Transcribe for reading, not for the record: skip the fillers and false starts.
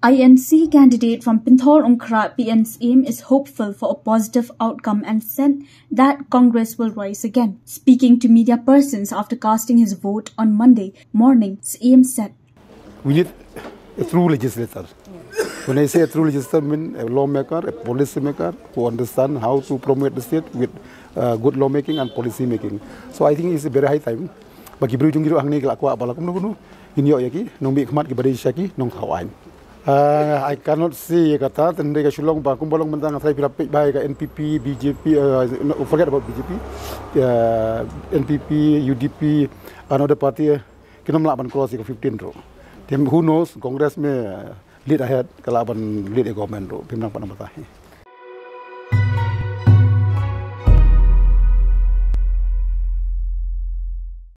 INC candidate from Pinthor Ongkra PN Syiem is hopeful for a positive outcome and said that Congress will rise again. Speaking to media persons after casting his vote on Monday morning, Syiem said, "We need a true legislator. When I say a true legislator, I mean a lawmaker, a policy maker who understands how to promote the state with good lawmaking and policy making. So I think it's a very high time. Bagi berujung hidup hang ni kelak kuat balakum nunggu ini yaki nunggu khmat kepada syaki nong kawan. I cannot say kata tende ka sulong ba kumbolong mentang saya pilapik baik ka NPP, BJP, forget about BJP, NPP, UDP, another party kena melaban cross ke 15 ro. Who knows Congress may lead ahead kalau lead a government ro pimnang panang